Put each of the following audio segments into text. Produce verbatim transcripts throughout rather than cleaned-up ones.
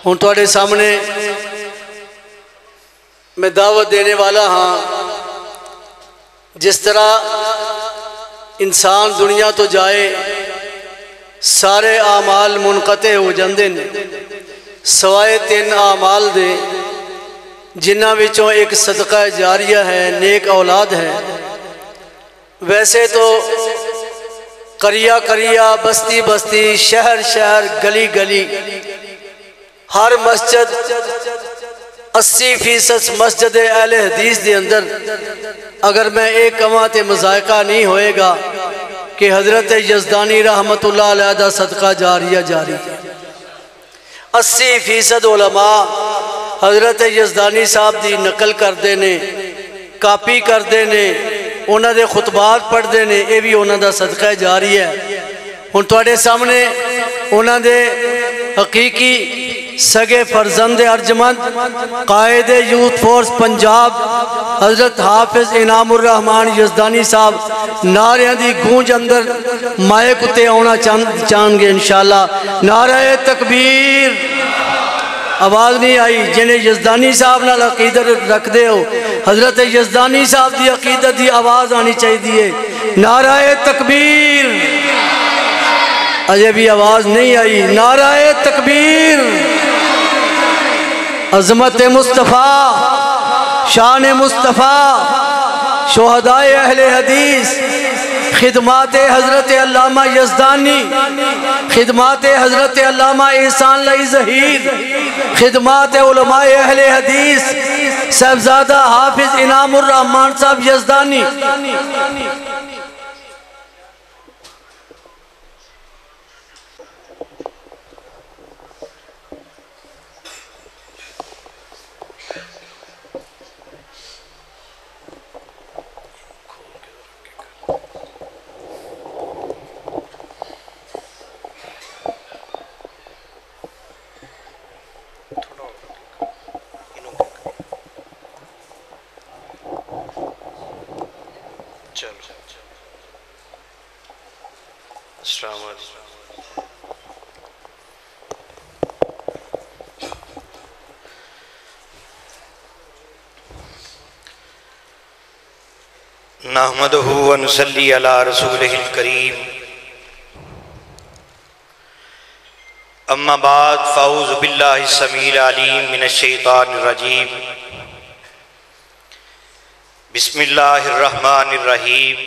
हुण तुहाडे सामने मैं दावत देने वाला हाँ। जिस तरह इंसान दुनिया तो जाए सारे आमाल मुनकते हो जाते हैं सवाए तीन आमाल दे जिन्हां विचों एक सदका जारिया है, नेक औलाद है। वैसे तो करिया करिया, बस्ती बस्ती, शहर शहर, गली गली, हर मस्जिद अस्सी फीसद मस्जिद अहले हदीस के अंदर अगर मैं एक कमां ते मजायका नहीं होएगा कि हजरत यज़दानी रहमतुल्लाह अलैह दा सदका जारिया जारी। अस्सी फीसद उलमा हजरत यज़दानी साहब की नकल करते ने, कापी करते ने, उन्हां दे खुतबात पढ़ते ने, यह भी उन्हां दा सदका जारी है। हुण तुहाडे सामने उन्हां दे हकीकी सगे फर्जंद अर्जमंद कायदे यूथ फोर्स पंजाब हजरत हाफिज इनामुर रहमान यज़दानी साहब नारियां दी गूंज अंदर माइक उत्ते आना चाहणगे इंशाअल्लाह। नारे तकबीर। आवाज़ नहीं आई। जिन्हें यज़दानी साहब नाल अकीदत रखते हो हजरत यज़दानी साहब की अकीदत की आवाज़ आनी चाहिए। नारे तकबीर। अजय भी आवाज़ नहीं आई। नारे तकबीर। अज़मत मुस्तफ़ा, शान मुस्तफ़ा, शोहदाए अहले हदीस, खिदमात हज़रत अल्लामा यज़दानी, खिदमात हज़रत अल्लामा एहसान लाई ज़हीर, खिदमात उलमाए अहले हदीस साहबजादा हाफिज इनामुर रहमान साहब यज़दानी। नहमदुहु व नुसल्ली अला रसूलिहिल करीम। अम्मा बाद फ़अऊज़ु बिल्लाहि समीइल अलीम मिनश शैतानिर रजीम। बिस्मिल्लाहिर रहमानिर रहीम।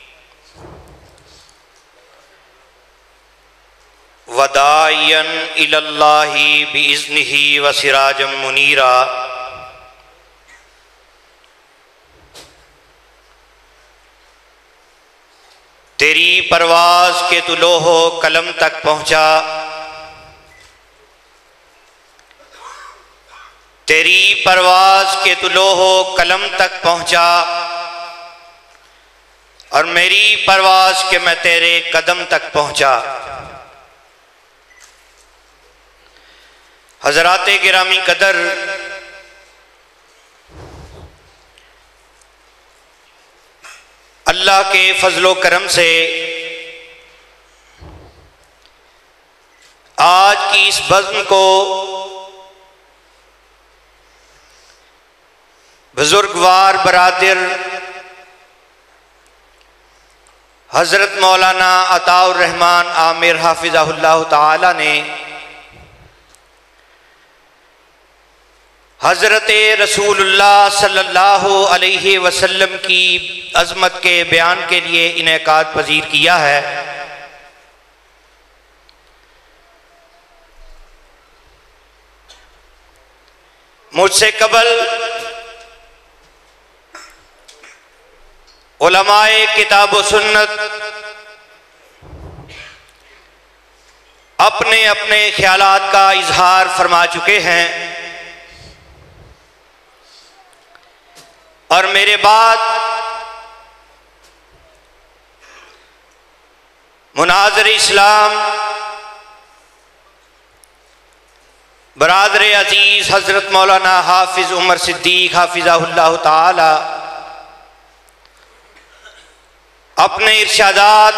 वदाइयन इलल्लाहि बिइज़्निहि व सिराजम मुनीरा। तेरी परवाज़ के तू लोहो कलम तक पहुँचा, तेरी परवाज़ के तू लोहो कलम तक पहुँचा और मेरी परवाज़ के मैं तेरे कदम तक पहुँचा। हज़राते गिरामी कदर, अल्लाह के फजलो करम से आज की इस बज़्म को बुजुर्गवार बरादर हज़रत मौलाना अताउर रहमान आमिर हाफिज़हुल्लाह ताला ने हज़रत रसूलुल्लाह सल्लल्लाहु अलैहि वसल्लम की अज़मत के बयान के लिए इनेकाद पजीर किया है। मुझसे कबल उलमाए किताब व सुन्नत अपने अपने ख्यालात का इजहार फरमा चुके हैं और मेरे बाद मुनाज़िर इस्लाम बरादर अजीज़ हज़रत मौलाना हाफिज़ उमर सिद्दीक़ हाफिज़हुल्लाह ताला अपने इरशादात,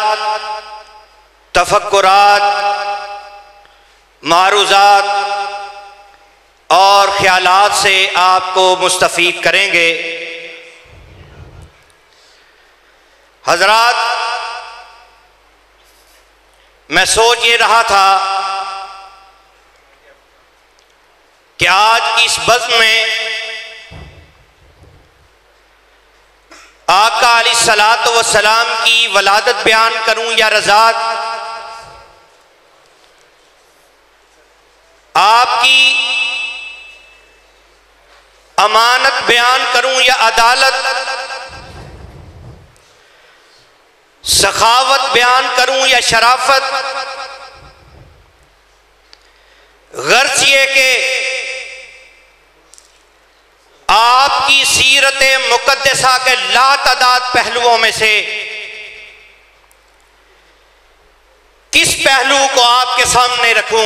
तफक्कुरात, मारूज़ात ख्यालात से आपको मुस्तफ़ीद करेंगे। हजरात, मैं सोच ये रहा था कि आज की इस बज़्म में आका अलैहिस्सलातु वस्सलाम की वलादत बयान करूं या रज़ात, आपकी अमानत बयान करूं या अदालत, सखावत बयान करूं या शराफत। गर्ज ये कि आपकी सीरत मुक़द्दसा के लातादाद पहलुओं में से किस पहलू को आपके सामने रखूं।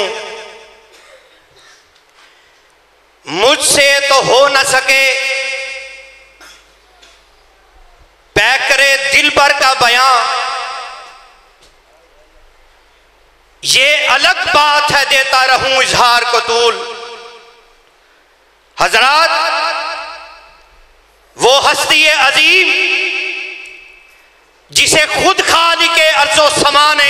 मुझसे तो हो न सके पैकरे दिल भर का बयां, ये अलग बात है देता रहूं इजहार को तूल। हजरात, वो हस्ती अजीम जिसे खुद खालिके अर्ज़ो समा ने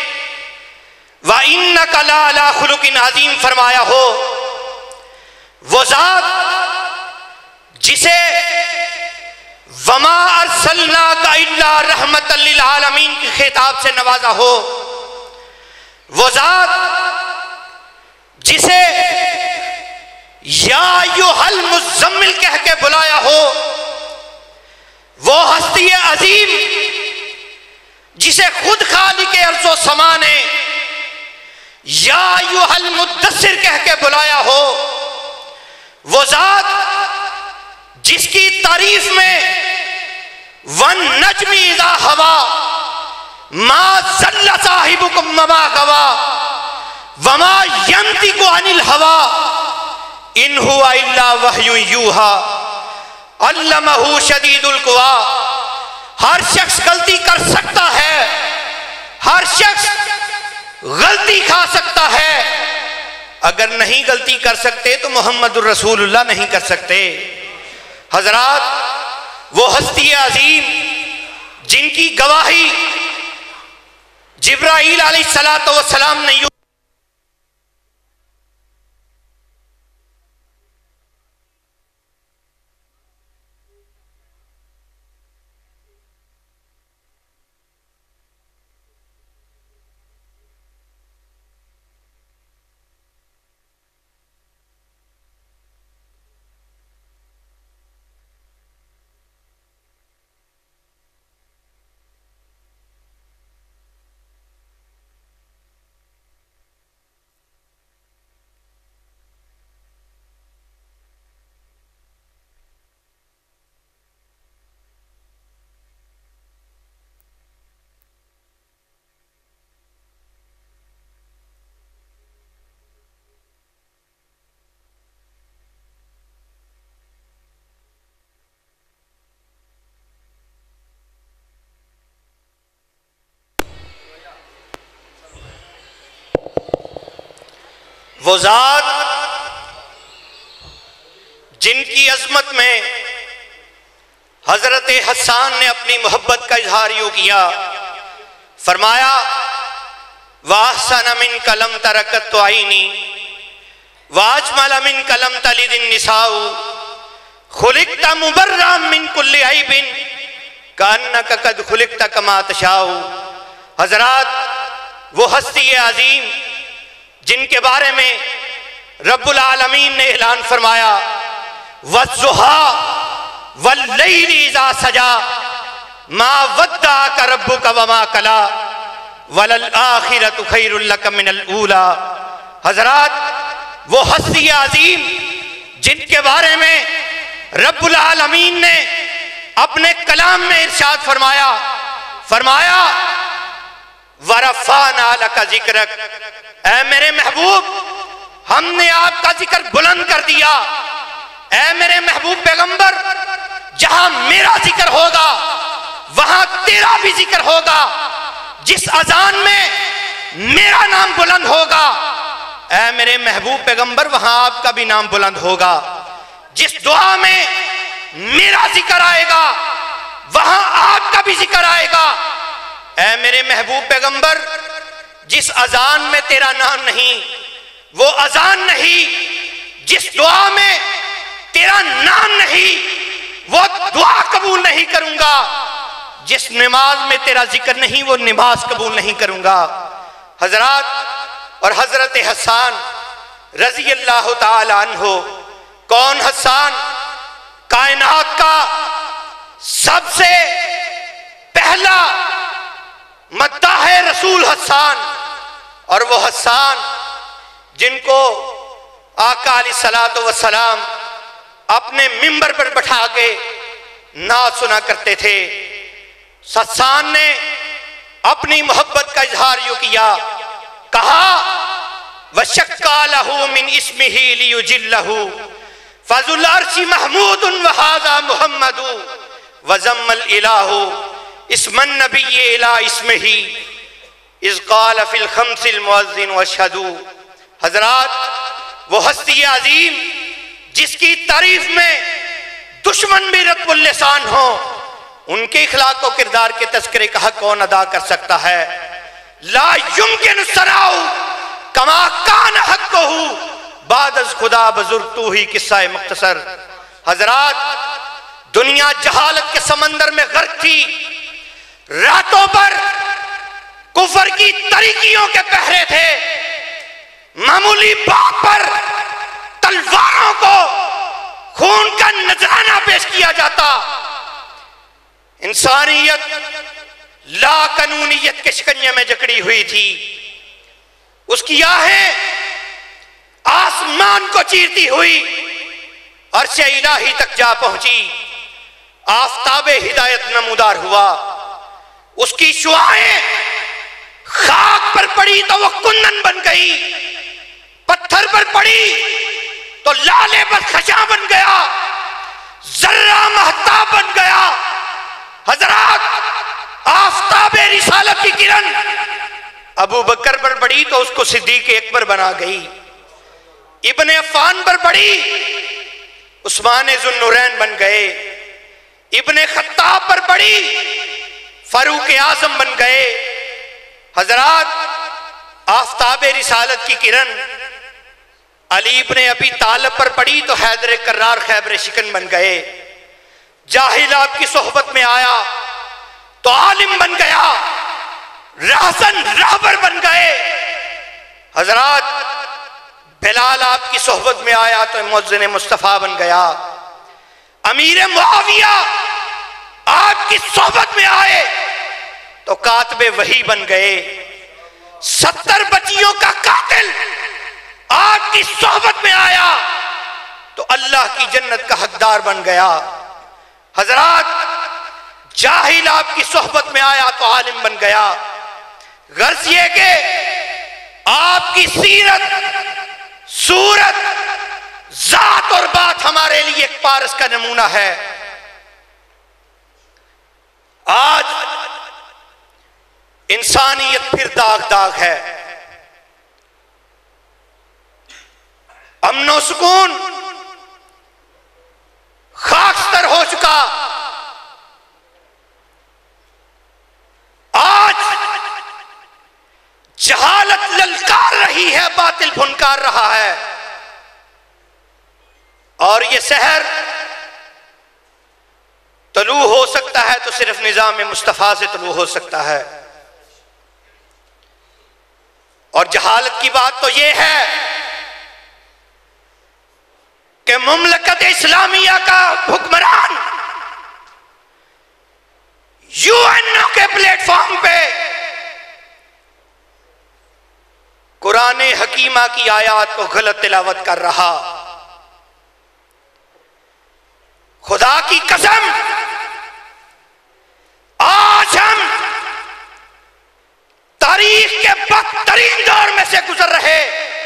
व इन्नका लअला खुलुकिन अजीम फरमाया हो, वो जात जिसे वमा अरसलनाका इल्ला रहमतल लिल आलमीन के खिताब से नवाजा हो, वो जात जिसे या अय्युहल मुज़्ज़म्मिल कह के बुलाया हो, वो हस्ती अजीम जिसे खुद खालिके अर्ज़ो समा ने या अय्युहल मुद्दस्सिर कह के बुलाया हो, वो जात जिसकी तारीफ में वन नजमी इज़ा हवा मा ज़ल्ला साहिबुकुम वमा गवा वमा यंतिकु अनिल हवा इन हुआ इल्ला वह्यु यूहा अल्लमहु शदीदुल कुवा। हर शख्स गलती कर सकता है, हर शख्स गलती खा सकता है, अगर नहीं गलती कर सकते तो मोहम्मदुर रसूलुल्लाह नहीं कर सकते। हजरात, वो हस्ती अजीम जिनकी गवाही जिब्राईल अलैहिस्सलातु वस्सलाम ने वो जात जिनकी अजमत में हजरत हसन ने अपनी मोहब्बत का इजहार यूं किया, फरमाया वाहसन मिन कलम तरकत तो आईनी वाजमल मिन कलम तलिदिन निसाउ खुलिकता मुबर्रम मिन कुल्ली ऐबिन कान्नका कद खुलिकता कमा तशाउ। हजरात, वो हस्ती अजीम जिनके बारे में रब्बुल आलमीन ने ऐलान फरमाया वज़्ज़ुहा वल्लैलि इज़ा सजा मा वद्दअका रब्बुका वमा कला वलल आखिरतु खैरुल लका मिनल ऊला। हजरात, वो हस्ती अजीम जिनके बारे में रब्बुल आलमीन ने अपने कलाम में इरशाद फरमाया फरमाया वरफ़अना लका ज़िक्रक, ऐ मेरे महबूब हमने आपका जिक्र बुलंद कर दिया। ऐ मेरे महबूब पैगंबर, जहां मेरा जिक्र होगा वहां तेरा भी जिक्र होगा। जिस अजान में मेरा नाम बुलंद होगा ऐ मेरे महबूब पैगंबर वहां आपका भी नाम बुलंद होगा। जिस दुआ में मेरा जिक्र आएगा वहां आपका भी जिक्र आएगा। ऐ मेरे महबूब पैगंबर, जिस अजान में तेरा नाम नहीं वो अजान नहीं, जिस दुआ में तेरा नाम नहीं वो दुआ कबूल नहीं करूंगा, जिस नमाज में तेरा जिक्र नहीं वो नमाज कबूल नहीं करूंगा। हजरात, और हजरत हसन रजी अल्लाह ताला अन्हु, कौन हसन? कायनात का सबसे पहला मद्दाह है रसूल हसन, और वो हसन जिनको आका अलैहिस्सलातु वस्सलाम अपने मिंबर पर बैठा के नात सुना करते थे। हसन ने अपनी मोहब्बत का इजहार यूं किया, कहा वशक्का लहू मिन इस्मिही लियुजिल्लहू फजुल अर्शी महमूदुन व हाज़ा मुहम्मदु व ज़म्मल इलाहु इस्मन नबिय्य इला इस्मिही इज़ क़ाल फ़िल ख़म्सिल मुअज़्ज़िन वअशहदु। हजरात, वो हस्ती अजीम जिसकी तारीफ में दुश्मन भी रत्बुल लिसान हो, उनके इखलाक और किरदार के तस्करे का हक कौन अदा कर सकता है? ला युमकिन सनाउ कमा कान हक़्क़ुहु बादज़ खुदा बुज़ुर्ग तू ही किस्सा मुख्तसर। हजरात, दुनिया जहालत के समंदर में गर्क थी। रातों पर कुफर की तरीकियों के पहरे थे। मामूली बात पर तलवारों को खून का नजराना पेश किया जाता। इंसानियत ला कानूनियत के शिकंजे में जकड़ी हुई थी। उसकी आहें आसमान को चीरती हुई अर्श इलाही तक जा पहुंची। आफताबे हिदायत नमूदार हुआ। उसकी शुआएं खाक पर पड़ी तो वो कुंदन बन गई, पत्थर पर पड़ी तो लाले पर खशा बन गया, जर्रा महताब बन गया। हजरात, आफताबे रिसालत की किरण अबू बकर पर पड़ी तो उसको सिद्दीक अकबर बना गई। इब्ने अफ़्फ़ान पर पड़ी, उस्मान ज़ुन्नुरैन बन गए। इब्ने खत्ताब पर पड़ी, फारूक आज़म बन गए। हजरात, आफताबे रिसालत की किरण अली इब्ने अबी तालिब पर पड़ी तो हैदर कर्रार खैबर शिकन बन गए। जाहिल आपकी सोहबत में आया तो आलिम बन गया, रहसन रहबर बन गए। हजरात, बिलाल आपकी सोहबत में आया तो मुअज्जिन मुस्तफा बन गया। अमीर मुआविया आपकी सोहबत में आए तो कातबे वही बन गए। सत्तर बच्चियों का कातिल आपकी सोहबत में आया तो अल्लाह की जन्नत का हकदार बन गया। हजरात, जाहिल आपकी सोहबत में आया तो आलिम बन गया। गर्ज ये के आपकी सीरत, सूरत, जात और बात हमारे लिए एक पारस का नमूना है। आज इंसानियत फिर दाग दाग है। अमनो सुकून खाकस्तर हो चुका। आज जहालत ललकार रही है, बातिल फुनकार रहा है। और ये शहर तलू हो सकता है तो सिर्फ निजाम मुस्तफा से तलू हो सकता है। और जहालत की बात तो यह है कि मुमलकत इस्लामिया का हुक्मरान यूएनओ के प्लेटफॉर्म पे कुरान हकीमा की आयत को गलत तिलावत कर रहा। खुदा की कसम, आज हम तारीख के बदतरीन दौर में से गुजर रहे।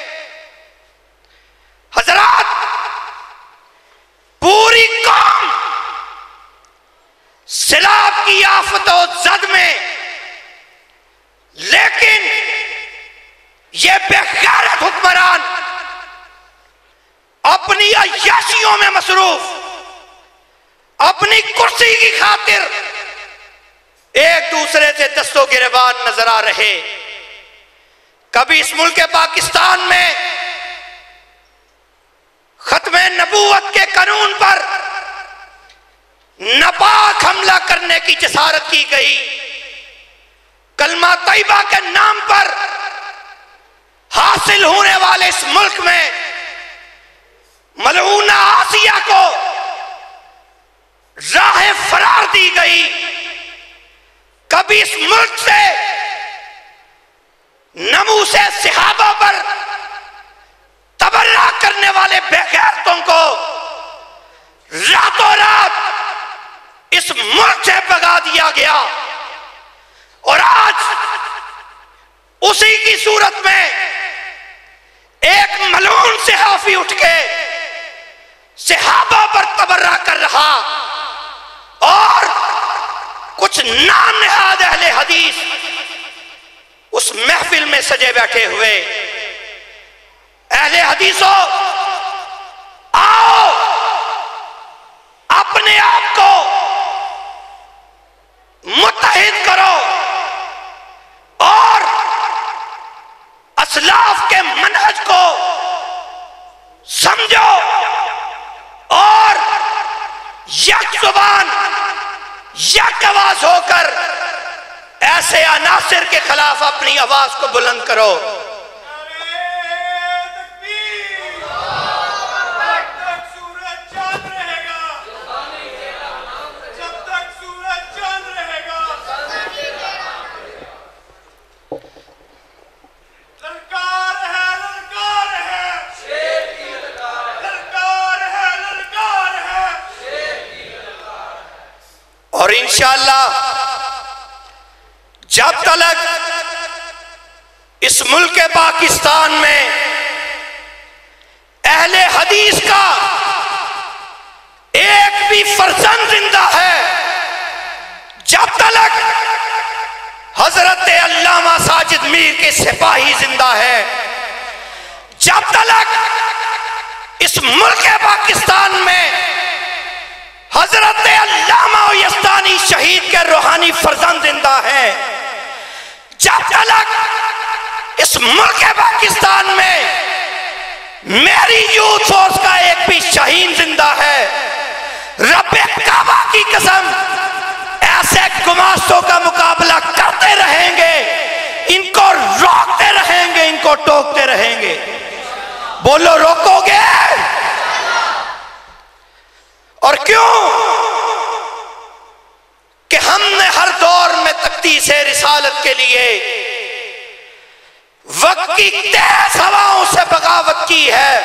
हजरात, पूरी कौम सिलाब की आफत और जद में, लेकिन ये बेगैरत हुक्मरान अय्याशियों में मसरूफ, अपनी कुर्सी की खातिर एक दूसरे से दस्तों गिरबान नजर आ रहे। कभी इस मुल्क पाकिस्तान में खत्मे नबूवत के कानून पर नापाक हमला करने की जसारत की गई। कलमा तैयबा के नाम पर हासिल होने वाले इस मुल्क में मलऊना आसिया को राह फरार दी गई। कभी इस मुल्क से नमूसे सहाबा पर तबर्रा करने वाले बेगैरतों को रातों रात इस मुल्क से भगा दिया गया। और आज उसी की सूरत में एक मलून सहाफी उठ के सहाबा पर तबर्रा कर रहा और कुछ नाम नहाद अहले हदीस उस महफिल में सजे बैठे हुए। अहले हदीसों, आओ अपने आप को मुत्तहिद करो और असलाफ के मनहज को समझो और यक जुबान यक आवाज होकर ऐसे अनासिर के खिलाफ अपनी आवाज को बुलंद करो। और इंशाअल्लाह जब तक इस मुल्क पाकिस्तान में अहले हदीस का एक भी फर्जंद जिंदा है, जब तक हजरत अल्लामा साजिद मीर के सिपाही जिंदा है, जब तक इस मुल्क पाकिस्तान में हजरत अल्लामा यस्तानी शहीद के रूहानी फर्जंद जिंदा है, जब तक इस मुल्क पाकिस्तान में मेरी यूथ फोर्स का एक भी शहीद जिंदा है, रब्बे काबा की कसम ऐसे गुमास्तों का मुकाबला करते रहेंगे, इनको रोकते रहेंगे, इनको टोकते रहेंगे। बोलो रोकोगे? और क्यों कि हमने हर दौर में तख्तीस रिसालत के लिए वक्त की तेज हवाओं से बगावत की है,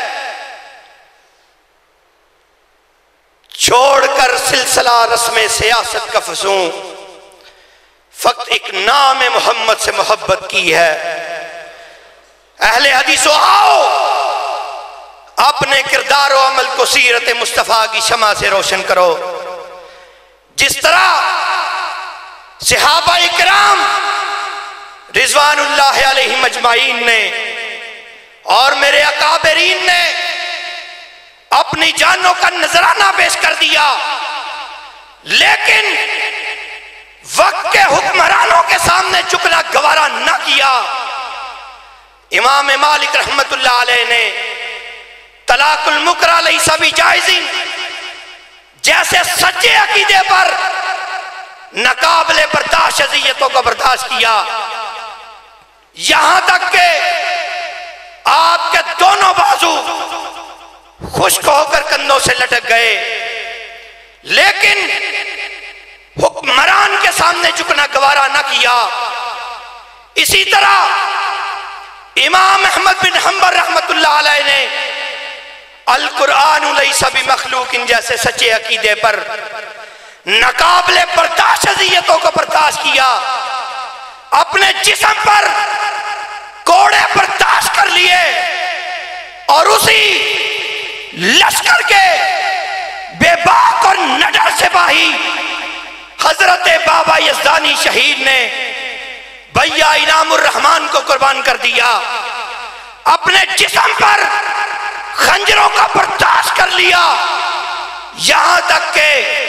छोड़कर सिलसिला रस्म सियासत का फसूं फक्त एक नाम मोहम्मद से मोहब्बत की है। अहले हदीसों, आओ अपने किरदार और अमल को सीरत मुस्तफ़ा की शमा से रोशन करो। जिस तरह सहाबा इकराम रिजवानुल्लाह अलैहिम अजमाइन ने और मेरे अकाबरीन ने अपनी जानों का नजराना पेश कर दिया, लेकिन वक्त के हुक्मरानों के सामने झुकना गवारा न किया। इमाम मालिक रहमतुल्लाह अलैह ने तलाकुल मुकरा लैसा बिजाइज़िन जैसे सच्चे अकीदे पर नाकाबिले बर्दाश्त अज़ियतों को बर्दाश्त किया, यहां तक के आपके दोनों बाजू खुश्क होकर कंधों से लटक गए, लेकिन हुक्मरान के सामने झुकना गवारा न किया। इसी तरह इमाम अहमद बिन हंबल रहमतुल्लाह अलैह ने अल कुरान लैसा बिमखलूकिन जैसे सच्चे अकीदे पर नाकाबिले बर्दाश्त अज़ियतों को बर्दाश्त किया, अपने जिस्म पर कोड़े बर्दाश्त कर लिए और उसी लश्कर के बेबाक और नडर सिपाही हजरत बाबा यज़दानी शहीद ने भैया इनामुर रहमान को कुर्बान कर दिया, अपने जिस्म पर खंजरों का बर्दाश्त लिया, यहां तक के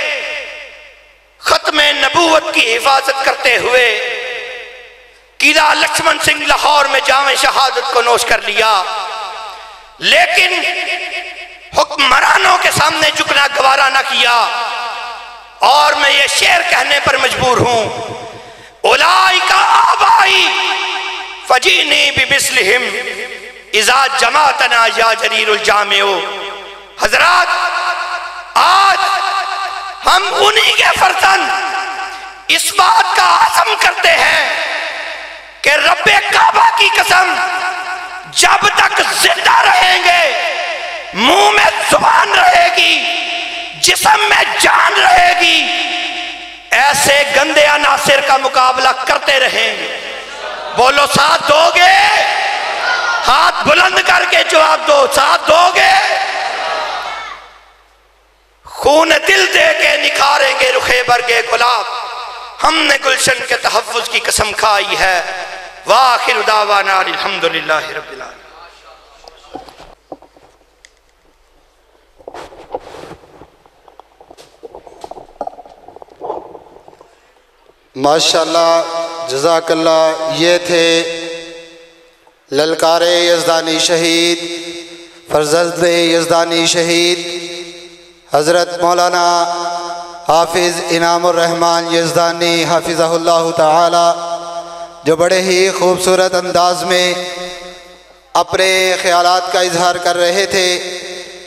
खत्मे नबूवत की हिफाजत करते हुए किला लक्ष्मण सिंह लाहौर में जामे शहादत को नोश कर लिया। लेकिन हुक्मरानों के सामने झुकना गवारा न किया और मैं ये शेर कहने पर मजबूर हूं, उलाइका आबाई फजीनी बिबिस्लिहिम इज़ा जमातना या जरीरुल जामिउ। हजरात, आज हम उन्हीं के फर्जंद इस बात का आज़म करते हैं कि रब्बे काबा की कसम, जब तक जिंदा रहेंगे, मुंह में जुबान रहेगी, जिस्म में जान रहेगी, ऐसे गंदे अनासिर का मुकाबला करते रहेंगे। बोलो साथ दोगे? हाथ बुलंद करके जवाब दो, साथ दोगे? खून दिल दे के निखारेंगे रुखे बरगे गुलाब, हमने गुलशन के तहफ्फुज की कसम खाई है। वाखिर दावाना अल्हम्दुलिल्लाहि रब्बिल आलमीन। माशाअल्लाह, जज़ाकल्लाह। ये थे ललकारे यज़दानी शहीद, फरज़ंद यज़दानी शहीद हज़रत मौलाना हाफिज़ इनामुर रहमान यज़दानी हाफिज़हुल्लाह ताला, जो बड़े ही खूबसूरत अंदाज में अपने ख़यालात का इजहार कर रहे थे।